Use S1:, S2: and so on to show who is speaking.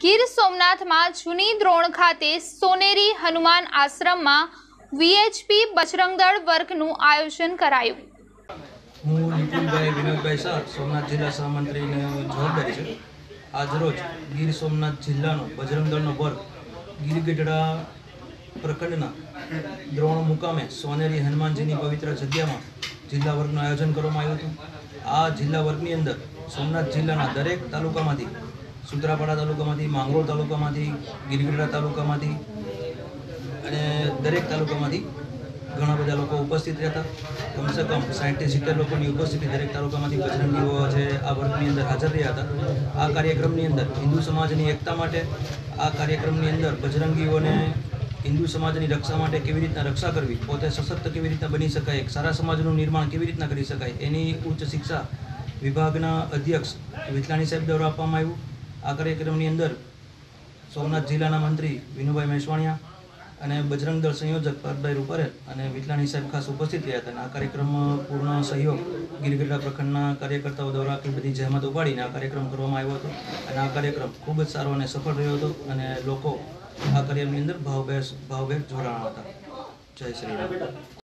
S1: ગીર સોમનાથમાં જૂની દ્રોણ ખાતે સોનેરી હનુમાન આશ્રમમાં વીએચપી બજરંગદળ વર્ગનું આયોજન કરાયું।
S2: હું નિપુલભાઈ વિનોદભાઈ શાહ સોમનાથ જિલ્લા સહમંત્રીની જવાબદારી છે। આજરોજ ગીર સોમનાથ જિલ્લાનો બજરંગદળનો વર્ગ ગીરગઢડા પ્રખંડના દ્રોણ મુકામે સોનેરી હનુમાનજીની પવિત્ર જગ્યામાં જિલ્લા વર્ગનું આયોજન કરવામાં આવ્યું હતું। આ જિલ્લા વર્ગની અંદર સોમનાથ જિલ્લાના દરેક તાલુકામાંથી, સુત્રાપાડા તાલુકામાંથી, માંગરોળ તાલુકામાંથી, ગીરગઢડા તાલુકામાંથી અને દરેક તાલુકામાંથી ઘણા બધા લોકો ઉપસ્થિત રહ્યા હતા। કમસે કમ 60-70 લોકોની ઉપસ્થિતિ દરેક તાલુકામાંથી બજરંગીઓ છે આ વર્ગની અંદર હાજર રહ્યા હતા। આ કાર્યક્રમની અંદર હિન્દુ સમાજની એકતા માટે, આ કાર્યક્રમની અંદર બજરંગીઓને હિન્દુ સમાજની રક્ષા માટે કેવી રીતના રક્ષા કરવી, પોતે સશક્ત કેવી રીતના બની શકાય, એક સારા સમાજનું નિર્માણ કેવી રીતના કરી શકાય, એની ઉચ્ચ શિક્ષા વિભાગના અધ્યક્ષ વિતલાણી સાહેબ દ્વારા આપવામાં આવ્યું। આ કાર્યક્રમની અંદર સોમનાથ જિલ્લાના મંત્રી વિનુભાઈ મેશ્વાણિયા અને બજરંગ દળ સંયોજક પાર્થભાઈ રૂપારેલ અને વિતલાણી સાહેબ ખાસ ઉપસ્થિત રહ્યા હતા। અને આ કાર્યક્રમમાં પૂર્ણ સહયોગ ગીરગઢડા પ્રખંડના કાર્યકર્તાઓ દ્વારા આટલી બધી જહેમત ઉપાડીને આ કાર્યક્રમ કરવામાં આવ્યો હતો અને આ કાર્યક્રમ ખૂબ જ સારો અને સફળ રહ્યો હતો અને લોકો આ કાર્યની અંદર ભાવભેર જોડાણા હતા। જય શ્રી રામ।